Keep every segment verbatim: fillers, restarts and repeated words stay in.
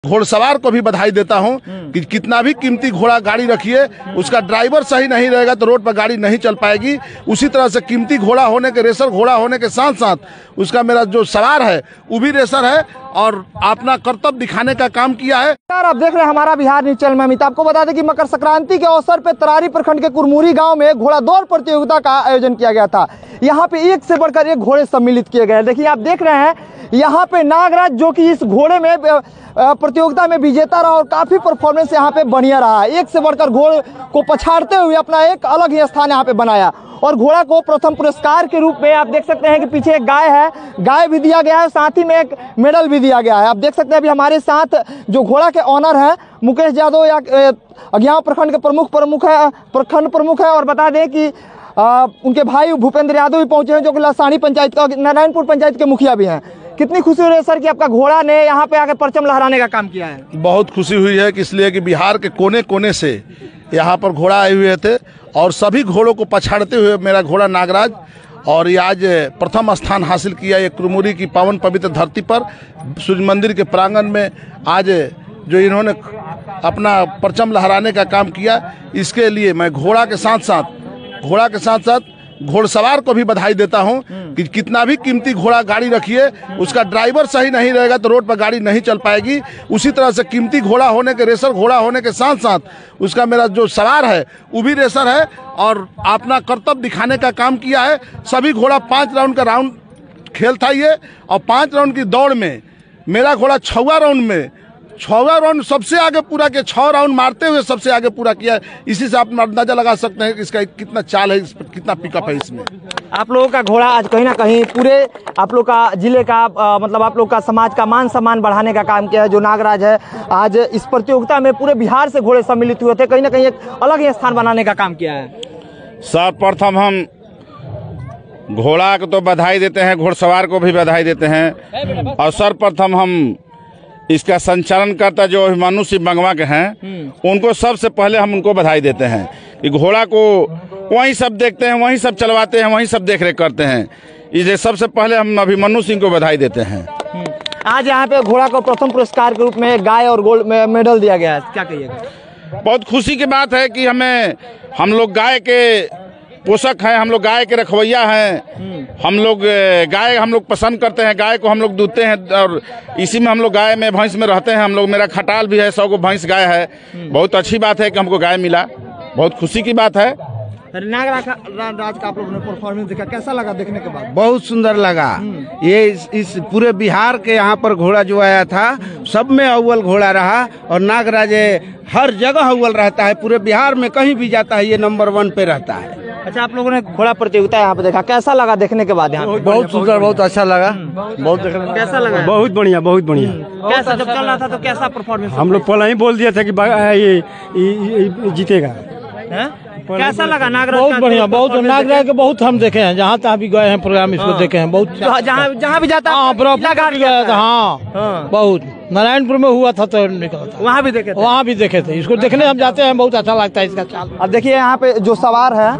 घोड़सवार को भी बधाई देता हूं कि कितना भी कीमती घोड़ा गाड़ी रखिए, उसका ड्राइवर सही नहीं रहेगा तो रोड पर गाड़ी नहीं चल पाएगी। उसी तरह से कीमती घोड़ा होने के, रेसर घोड़ा होने के साथ साथ उसका मेरा जो सवार है वो भी रेसर है और अपना कर्तव्य दिखाने का काम किया है। आप देख रहे हैं हमारा बिहार न्यूज चैनल में अमित। आपको बता दें कि मकर संक्रांति के अवसर पर तरारी प्रखंड के कुरमुरी गांव में घोड़ा दौड़ प्रतियोगिता का आयोजन किया गया था। यहाँ पे एक से बढ़कर एक घोड़े सम्मिलित किए गए। देखिए आप देख रहे हैं यहाँ पे नागराज जो कि इस घोड़े में प्रतियोगिता में विजेता रहा और काफी परफॉर्मेंस यहाँ पे बढ़िया रहा। एक से बढ़कर घोड़े को पछाड़ते हुए अपना एक अलग ही स्थान यहाँ पे बनाया और घोड़ा को प्रथम पुरस्कार के रूप में आप देख सकते हैं कि पीछे एक गाय है, गाय भी दिया गया है, साथ ही में एक मेडल भी दिया गया है। आप देख सकते हैं अभी हमारे साथ जो घोड़ा के ऑनर है मुकेश यादव या अज्ञाव प्रखंड के प्रमुख प्रमुख है प्रखंड प्रमुख है और बता दें कि आ, उनके भाई भूपेंद्र यादव भी पहुंचे हैं जो कि लसानी पंचायत का नारायणपुर पंचायत के मुखिया भी हैं। कितनी खुशी हो रही है सर कि आपका घोड़ा ने यहाँ पे आके परचम लहराने का काम किया है? बहुत खुशी हुई है कि इसलिए कि बिहार के कोने कोने से यहाँ पर घोड़ा आए हुए थे और सभी घोड़ों को पछाड़ते हुए मेरा घोड़ा नागराज और ये आज प्रथम स्थान हासिल किया। ये कुरमुरी की पावन पवित्र धरती पर सूर्य मंदिर के प्रांगण में आज जो इन्होंने अपना परचम लहराने का काम किया, इसके लिए मैं घोड़ा के साथ साथ घोड़ा के साथ साथ घोड़सवार को भी बधाई देता हूं कि कितना भी कीमती घोड़ा गाड़ी रखिए, उसका ड्राइवर सही नहीं रहेगा तो रोड पर गाड़ी नहीं चल पाएगी। उसी तरह से कीमती घोड़ा होने के, रेसर घोड़ा होने के साथ साथ उसका मेरा जो सवार है वो भी रेसर है और अपना कर्तव्य दिखाने का काम किया है। सभी घोड़ा पाँच राउंड का राउंड खेल था ये और पाँच राउंड की दौड़ में मेरा घोड़ा छवा राउंड में छवा राउंड सबसे आगे पूरा किया, छह राउंड मारते हुए सबसे आगे पूरा किया। इसी से आप अंदाजा लगा सकते हैं कि इसका कितना चाल है, इस पर कितना पिकअप है इसमें। आप लोगों का घोड़ा आज कहीं ना कहीं पूरे आप लोग का जिले का आ, मतलब आप लोग का समाज का मान सम्मान बढ़ाने का काम किया है। जो नागराज है आज इस प्रतियोगिता में पूरे बिहार से घोड़े सम्मिलित हुए थे, कहीं ना कहीं एक अलग ही स्थान बनाने का काम किया है। सर्वप्रथम हम घोड़ा को तो बधाई देते हैं, घोड़सवार को भी बधाई देते हैं और सर्वप्रथम हम इसका संचालन करता जो अभिमन्यु सिंह बंगवा के हैं उनको सबसे पहले हम उनको बधाई देते हैं कि घोड़ा को वहीं सब देखते हैं, वहीं सब चलवाते हैं, वहीं सब देख रेख करते हैं। इसलिए सबसे पहले हम अभिमन्यु सिंह को बधाई देते हैं। आज यहाँ पे घोड़ा को प्रथम पुरस्कार के रूप में गाय और गोल्ड मेडल दिया गया है, क्या कहिएगा? बहुत खुशी की बात है कि हमें हम लोग गाय के पोषक हैं, हम लोग गाय के रखवैया हैं, हम लोग गाय हम लोग पसंद करते हैं, गाय को हम लोग दूधते हैं और इसी में हम लोग गाय में भैंस में रहते हैं। हम लोग मेरा खटाल भी है, सौ को भैंस गाय है। बहुत अच्छी बात है कि हमको गाय मिला, बहुत खुशी की बात है। नागराज का आप लोगों ने परफॉर्मेंस देखा, कैसा लगा देखने के बाद? बहुत सुंदर लगा। ये इस, इस पूरे बिहार के यहाँ पर घोड़ा जो आया था सब में अव्वल घोड़ा रहा और नागराज हर जगह अव्वल रहता है, पूरे बिहार में कहीं भी जाता है ये नंबर वन पे रहता है। अच्छा, आप लोगों ने घोड़ा प्रतियोगिता यहाँ पे देखा, कैसा लगा देखने के बाद? यहाँ बहुत सुंदर, बहुत अच्छा लगा, बहुत देखने में कैसा लगा? बहुत बढ़िया, बहुत बढ़िया। कैसा जब चल रहा था तो कैसा परफॉर्मेंस? हम लोग पहले ही बोल दिया था कि ये जीतेगा। कैसा लगा नागराज? बहुत बढ़िया, बहुत नागराज के बहुत हम देखे हैं, जहाँ तहाँ भी गए हैं प्रोग्राम इसको देखे हैं बहुत, जहाँ जहाँ भी जाता हाँ गया था। हाँ बहुत नारायणपुर में हुआ था तो निकला था, वहाँ भी देखे थे? वहाँ भी देखे थे। इसको देखने हम जाते हैं, बहुत अच्छा लगता है इसका चाल। अब देखिए यहाँ पे जो सवार है,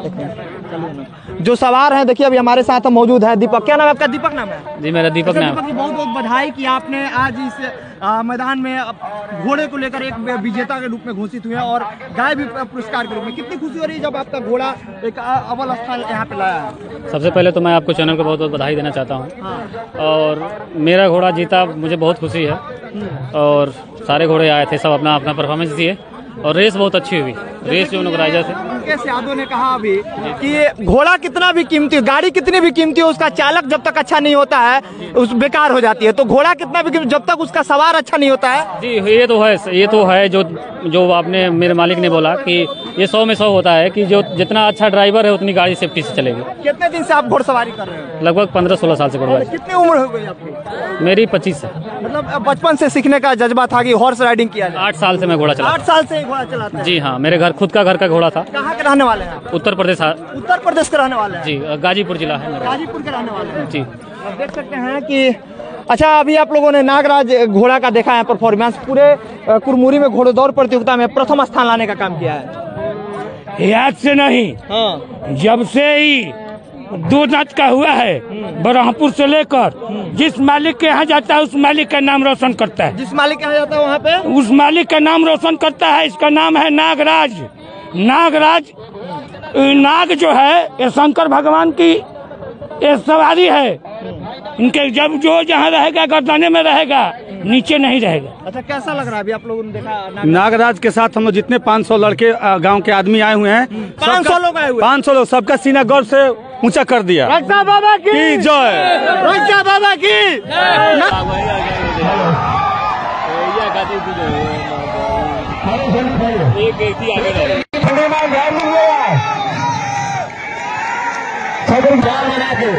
जो सवार है देखिए अभी हमारे साथ मौजूद है दीपक। क्या नाम है आपका? दीपक नाम है जी मेरा दीपक नाम। दीपक जी बहुत बहुत बधाई कि आपने आज इस आ, मैदान में घोड़े को लेकर एक विजेता के रूप में घोषित हुए और गाय भी पुरस्कार के रूप में। कितनी खुशी हो रही है जब आपका घोड़ा एक अव्वल स्थान यहाँ पे लाया है? सबसे पहले तो मैं आपको चैनल को बहुत बहुत बधाई देना चाहता हूँ। हाँ। और मेरा घोड़ा जीता, मुझे बहुत खुशी है और सारे घोड़े आए थे, सब अपना अपना परफॉर्मेंस दिए और रेस बहुत अच्छी हुई। रेस जो नगराइजर थे, मुकेश यादव ने कहा अभी कि घोड़ा कितना भी कीमती, गाड़ी कितनी भी कीमती हो, उसका चालक जब तक अच्छा नहीं होता है उस बेकार हो जाती है। तो घोड़ा कितना भी जब तक उसका सवार अच्छा नहीं होता है। जी ये तो है, ये तो है जो जो आपने मेरे मालिक ने बोला कि ये सौ में सौ होता है कि जो जितना अच्छा ड्राइवर है उतनी गाड़ी सेफ्टी से चलेगी। कितने दिन से आप घोड़सवारी कर रहे हैं? लगभग पंद्रह सोलह साल से घोड़ा। कितनी उम्र हो गई आपकी? मेरी पच्चीस है। मतलब बचपन से सीखने का जज्बा था कि हॉर्स राइडिंग किया जाए? आठ साल से मैं घोड़ा चला। आठ साल से घोड़ा चलाता है? जी हाँ, मेरे घर खुद का घर का घोड़ा था। कहाँ के रहने वाले हैं? उत्तर प्रदेश। उत्तर प्रदेश के रहने वाले हैं? जी, गाजीपुर जिला है मेरा। गाजीपुर के रहने वाले हैं जी। आप देख सकते हैं कि अच्छा अभी आप लोगों ने नागराज घोड़ा का देखा है परफॉर्मेंस, पूरे कुरमुरी में घोड़े दौड़ प्रतियोगिता में प्रथम स्थान लाने का काम किया है। याद से नहीं, हाँ। जब से ही दो जांच का हुआ है, बरहमपुर से लेकर जिस मालिक के यहाँ जाता है उस मालिक का नाम रोशन करता है। जिस मालिक के यहाँ जाता है वहाँ पे उस मालिक का नाम रोशन करता है। इसका नाम है नागराज। नागराज नाग जो है ये शंकर भगवान की ये सवारी है। इनके जब जो जहाँ रहेगा गर्दने में रहेगा, नीचे नहीं रहेगा। अच्छा, कैसा लग रहा है अभी आप लोगों ने देखा? नागराज के साथ हम लोग जितने पाँच सौ लड़के गांव के आदमी आए हुए हैं, पाँच सौ लोग आए हुए, पाँच सौ लोग, सबका सीना गर्व से ऊंचा कर दिया। रक्षा बाबा की जय, रक्षा बाबा की।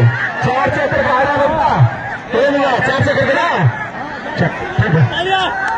चार से